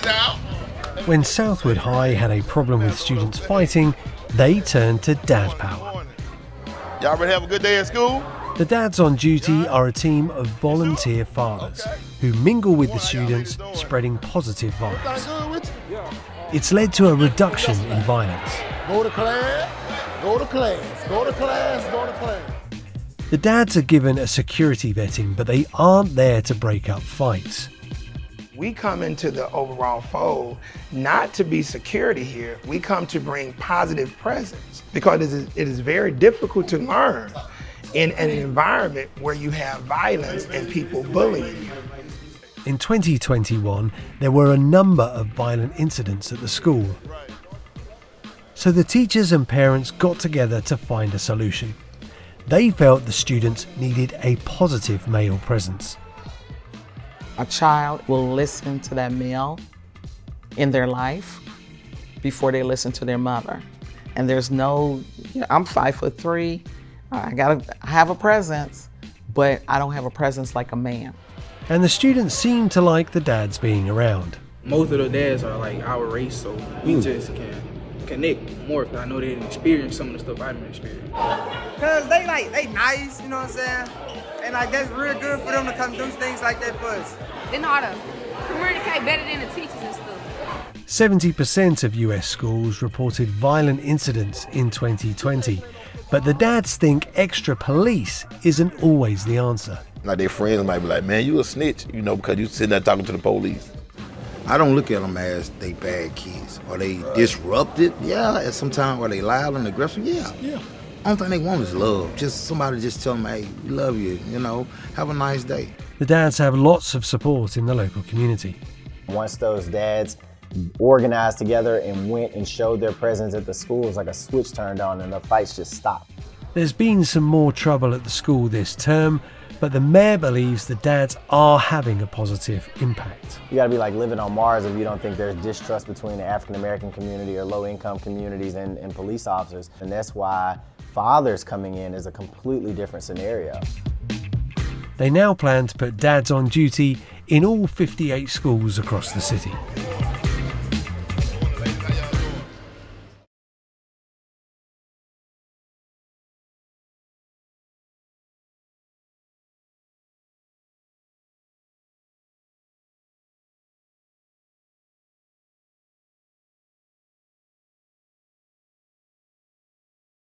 When Southwood High had a problem with students fighting, they turned to dad power. Y'all ready to have a good day at school? The dads on duty are a team of volunteer fathers who mingle with the students, spreading positive vibes. It's led to a reduction in violence. Go to class, go to class, go to class, go to class. The dads are given a security vetting, but they aren't there to break up fights. We come into the overall fold not to be security here. We come to bring positive presence because it is very difficult to learn in an environment where you have violence and people bullying you. In 2021, there were a number of violent incidents at the school. So the teachers and parents got together to find a solution. They felt the students needed a positive male presence. A child will listen to that male in their life before they listen to their mother. And there's no, I'm 5'3", I have a presence, but I don't have a presence like a man. And the students seem to like the dads being around. Most of the dads are like our race, so we just can connect more because I know they didn't experience some of the stuff I didn't experience. Cause they nice, you know what I'm saying? And like that's real good for them to come do things like that for us. They know how to communicate better than the teachers and stuff. 70% of US schools reported violent incidents in 2020, but the dads think extra police isn't always the answer. Like their friends might be like, man, you a snitch, you know, because you sitting there talking to the police. I don't look at them as they bad kids. Are they disrupted? Yeah, at some time. Are they loud and aggressive? Yeah. Only thing they want is love. Just somebody just tell them, hey, we love you, you know, have a nice day. The dads have lots of support in the local community. Once those dads organized together and went and showed their presence at the school, it was like a switch turned on and the fights just stopped. There's been some more trouble at the school this term, but the mayor believes the dads are having a positive impact. You gotta be like living on Mars if you don't think there's distrust between the African-American community or low-income communities and police officers. And that's why fathers coming in is a completely different scenario. They now plan to put dads on duty in all 58 schools across the city.